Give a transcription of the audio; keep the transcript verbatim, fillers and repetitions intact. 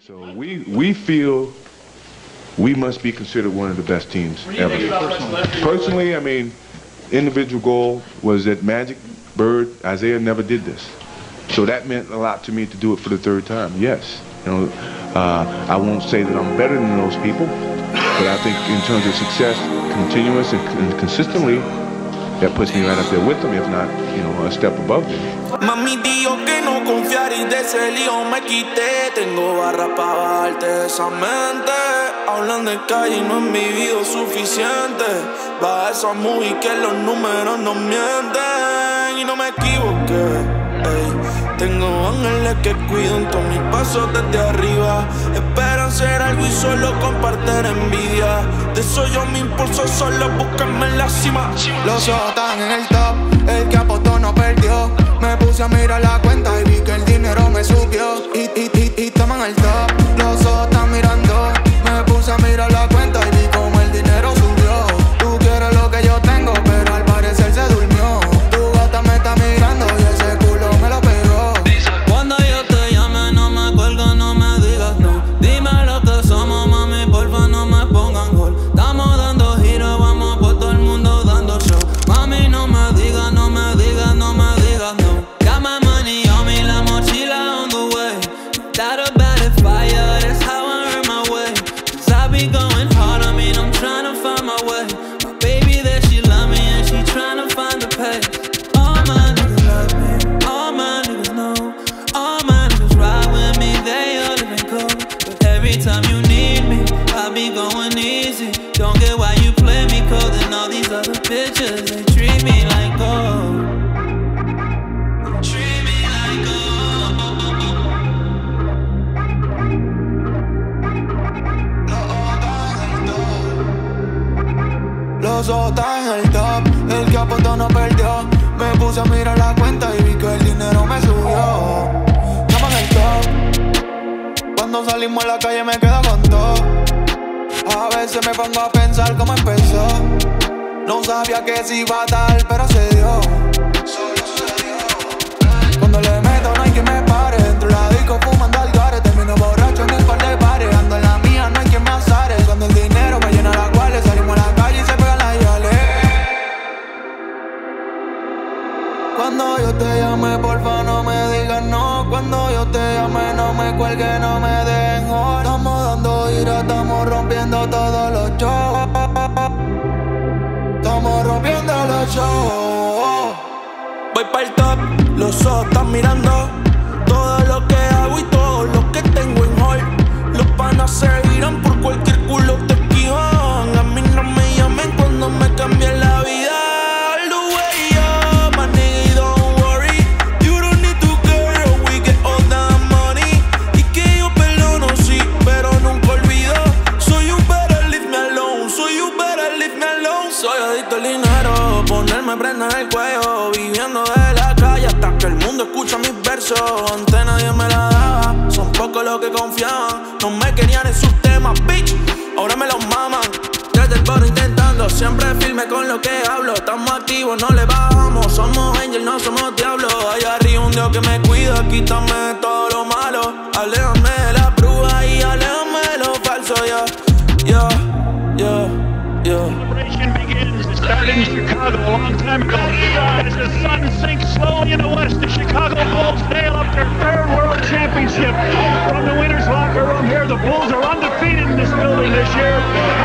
So we we feel we must be considered one of the best teams ever. Personally, I mean, individual goal was that Magic, Bird, Isaiah never did this. So that meant a lot to me to do it for the third time. Yes, you know, uh, I won't say that I'm better than those people, but I think in terms of success, continuous and, and consistently, that puts me right up there with them, if not, you know, a step above them. Mami dijo que no confiar y de ese lío me quité. Tengo barra para bajarte de esa mente. Hablan de calle y no han vivido suficiente. Baja esa movie que los números no mienten. Y no me equivoqué, ey. Tengo ángeles que cuidan todos mis pasos desde arriba. Esperan ser algo y solo compartir envidia. De eso yo me impulso, solo búsquenme en la cima. Los ojos están en el top, el que apostó no perdió. Me puse a mirar la cuenta y vi que el dinero me subió. Y, y, y, y toman el top, los ojos están mirando. Me puse a mirar la cuenta y vi como el dinero subió. Tú quieres lo que yo tengo, pero al parecer se durmió. Tu gata me está mirando y ese culo me lo pegó. Cuando yo te llame no me cuelga, no me digas no. Dime lo que somos, mami, porfa no me pongan gol. Estamos dando giros, vamos por todo el mundo dando show. Mami, no me digas, no me digas, no me digas no. Got my money on me, la mochila on the way. That about it fire, that's how I earn my way. Cause I be going hard, I mean I'm trying to find my way. My baby there, she love me and she trying to find the pace. All my niggas love me, all my niggas know. All my niggas ride with me, they all living cold. But every time you need me, I be going easy. Don't get why you play me cold and all these other bitches, they treat me like gold. Treat me like gold. Los ojos están en el top, el que apostó no perdió. Me puse a mirar la cuenta y vi que el dinero me subió. Estamos en el top, cuando salimos a la calle me quedo con todo. A veces me pongo a pensar cómo empezó. No sabía que se iba a dar, pero se dio. Solo sucedió. Cuando le meto no hay quien me pare. Dentro de la disco fumando algares. Termino borracho en un par de bares. Ando en la mía, no hay quien me azare. Cuando el dinero me llena las cuales, salimos a la calle y se pegan las yales. Cuando yo te llame, porfa no me digas no. Cuando yo te llame, no me cuelgue, no me dejen joder. Estamos dando ira, estamos rompiendo todos los shows. Estamos rompiendo los shows. Voy pa'l top, los ojos están mirando. Todo lo que hago y todo lo que tengo en hold. Los panas se giran por cualquier culo te esquivan. A mí no me llamen cuando me cambien la vida. All the way up, my nigga, don't worry. You don't need to girl, we get all that money. Y que yo perdono, sí, pero nunca olvido. So you better leave me alone, so you better leave me alone. Soy adicto al dinero, ponerme prenda en el cuello. Viviendo de la calle hasta que el mundo escucha mis versos. Antes nadie me la daba, son pocos los que confiaban. No me querían en sus temas, bitch, ahora me los maman. Desde el boro intentando, siempre firme con lo que hablo. Estamos activos, no le bajamos. Somos angel, no somos diablos. Allá arriba un Dios que me cuida, quítame de todo lo malo. Aléjame de la prueba y aléjame de lo falso, ya, ya, ya, ya. Celebration begins. It started in Chicago a long time ago. As the sun sinks slowly in the west, the Chicago Bulls nail up their third world championship. From the winner's locker room here, the Bulls are undefeated in this building this year.